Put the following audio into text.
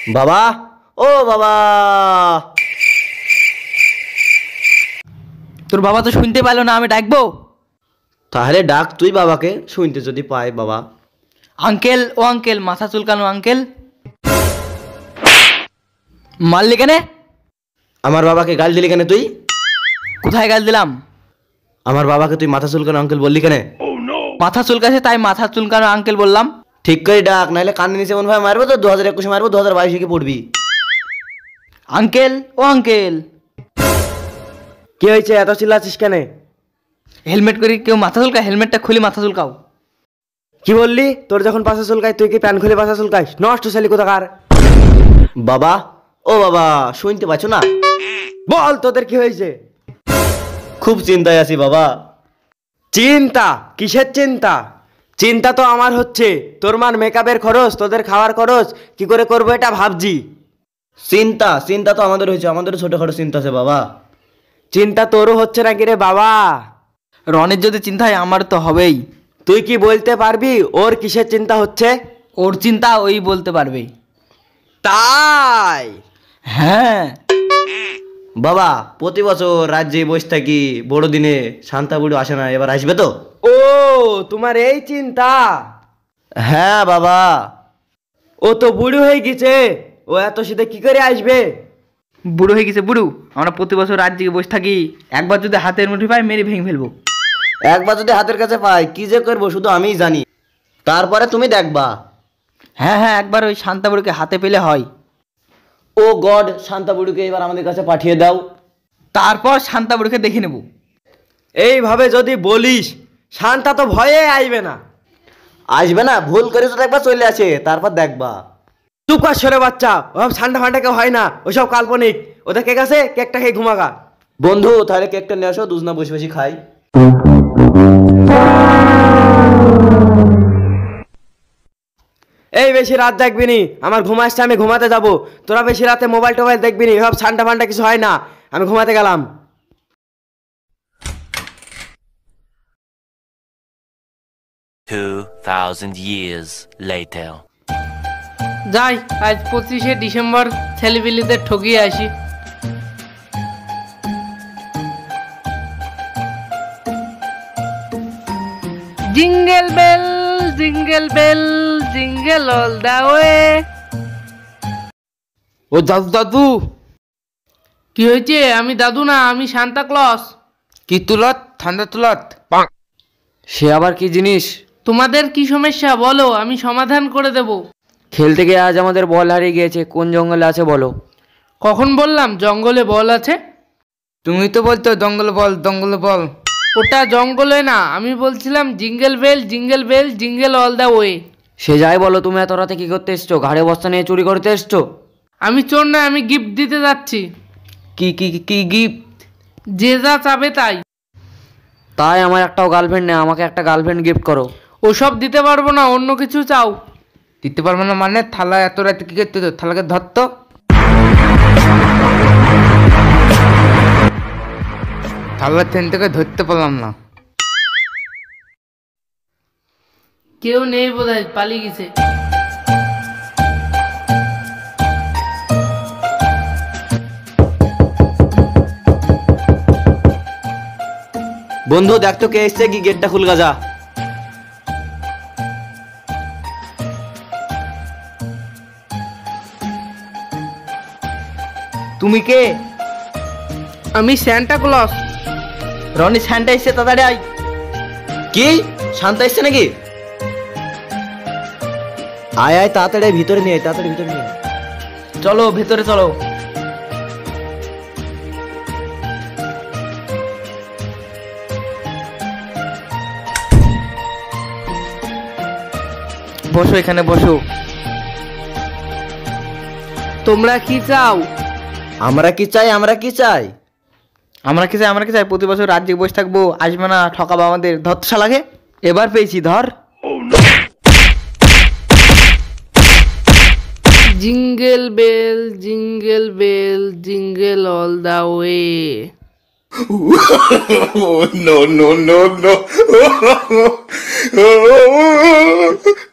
বাবা, ও বাবা। তোর বাবা তো শুনতে পারলো না, আমি ডাকবো? তাহলে ডাক তুই বাবাকে, শুনতে যদি পায় বাবা। আঙ্কেল, ও আঙ্কেল, মাথা চুলকানো আঙ্কেল। মারলি কেন? আমার বাবাকে গাল দিলি কেন তুই? কোথায় গাল দিলাম? আমার বাবাকে তুই মাথা চুলকানো আঙ্কেল বললি কেন? মাথা চুলকাছে তাই মাথা চুলকানো আঙ্কেল বললাম। ঠিক করে ডাক, নাহলে কানে নিচে মন ভাই মারবো তো। 2021 মারবো, 2022 কি পড়বি? আঙ্কেল, ও আঙ্কেল। কি হয়েছে, এত চিল্লাচ্ছিস কেন? হেলমেট করি কেউ মাথা চুলকায়? হেলমেটটা খুলে মাথা চুলকাও। কি বললি? তোর যখন পাশা চুলকায় তুই কি প্যান খুলে পাশা চুলকাইস? নষ্ট ছেলে কোথাকার। বাবা, ও বাবা, শুনতে পাচ্ছ না? বল তোদের কি হয়েছে? খুব চিন্তায় আছি বাবা। চিন্তা? কিসের চিন্তা? চিন্তা তো আমার হচ্ছে, তোর মার মেকআপের খরচ, তোদের খাওয়ার খরচ কি করে করবো এটা ভাবছি। চিন্তা? চিন্তা তো আমাদের হয়েছে, আমাদেরও ছোটখাটো চিন্তা আছে বাবা। চিন্তা তোরও হচ্ছে নাকি রে বাবা? রনের যদি চিন্তা হয় আমার তো হবেই। তুই কি বলতে পারবি ওর কিসের চিন্তা হচ্ছে? ওর চিন্তা ওই বলতে পারবে। তাই? হ্যাঁ বাবা, প্রতি বছর রাজ্যে বসে থাকি, বড়দিনে শান্তা বুড়ো আসে না, এবার আসবে তো? ও, তোমার এই চিন্তা? হ্যাঁ বাবা। ও তো বুড়ো হয়ে গেছে, ও এত শীতে কি করে আসবে? বুড়ো হয়ে গেছে বুড়ো? আমরা প্রতি বছর রাজ্যে বসে থাকি, একবার যদি হাতের মুঠি পাই মেরে ভেঙে ফেলবো। একবার যদি হাতের কাছে পাই কি যে করবো শুধু আমিই জানি, তারপরে তুমি দেখবা। হ্যাঁ হ্যাঁ, একবার ওই শান্তা বুড়োকে হাতে পেলে হয়। ও গড, শান্তা বুড়োকে এবার আমাদের কাছে পাঠিয়ে দাও, তারপর শান্তা বুড়োকে দেখে নেব। এইভাবে যদি বলিস শান্তা তো ভয়ে আসবে না। আসবে না? ভুল করে তো একবার চলে আসে, তারপর দেখবা। চুপ কর সরে বাচ্চা, ওসব ঠান্ডা ফান্ডা কেউ হয় না, ওসব কাল্পনিক। ওদের কেক আছে, কেকটা খেয়ে ঘুমাগা। বন্ধু তাহলে কেকটা নিয়ে আসো, দুজনা বসে বসে খাই। এই বেশি রাত দেখবি নি, আমার ঘুম আসছে, আমি ঘুমাতে যাবো। তোরা বেশি রাতে মোবাইল টোবাইল দেখবি নি, সব ঠান্ডা ফান্ডা কিছু হয় না, আমি ঘুমাতে গেলাম। $2,000 later. যাই, আজ 25শে ডিসেম্বর ছেলেপিলেদের ঠকিয়ে আসি। Jingle bell jingle bell jingle all the way. ও দাদু, দাদু। কি হয়েছে? আমি দাদু না, আমি সান্তা ক্লজ। কি তুলত? ঠান্ডা তুলত? সে আবার কি জিনিস? তোমাদের কি সমস্যা বলো, আমি সমাধান করে দেব। খেলতে গিয়ে আজ আমাদের বল হারিয়ে গিয়েছে, কোন জঙ্গলে আছে বলো? কখন বললাম জঙ্গলে বল আছে? তুমি তো বলতো জঙ্গলে বল, জঙ্গলে বল। ওটা জঙ্গলে না, আমি বলছিলাম jingle bell jingle all the way. সে যাই বলো, তুমি এত রাতে কি করতে এসছো? ঘাড়ে বস্তা নিয়ে চুরি করতে এসছো? আমি চোর না, আমি গিফট দিতে যাচ্ছি। কি কি কি গিফট? যে যা চাবে তাই। তাই? আমার একটাও গার্লফ্রেন্ড নেই, আমাকে একটা গার্লফ্রেন্ড গিফট করো। ওসব দিতে পারবো না, অন্য কিছু চাও। দিতে পারবো না মানে? থালা এত রাতে কি করতে? থালাকে ধরতো। থালার ট্রেন থেকে ধরতে পারলাম না। কেউ নেই বোধহয়, পালিয়ে গেছে। বন্ধু দেখ তো কে এসছে, কি গেটটা খুল গাজা। তুমি কে? আমি স্যান্টা ক্লজ। রনি স্যান্টা এসছে, তাড়াতাড়ি আয়। কি শান্তা এসছে নাকি? আয় আয় তাড়াতাড়ি ভিতরে নিয়ে আয়, তাড়াতাড়ি ভিতরে নিয়ে আয়। চলো ভেতরে চলো। বসো, এখানে বসো। তোমরা কি চাও? আমরা কি চাই? আমরা কি চাই? আমরা কি চাই? আমরা কি চাই? প্রতি বছর রাজ্যে বসে থাকবো, আসবে না, ঠকাবো আমাদের। ধর তো শালাকে। এবার পেয়েছি, ধর। Jingle bell jingle all the way. Oh, no, no, no, no.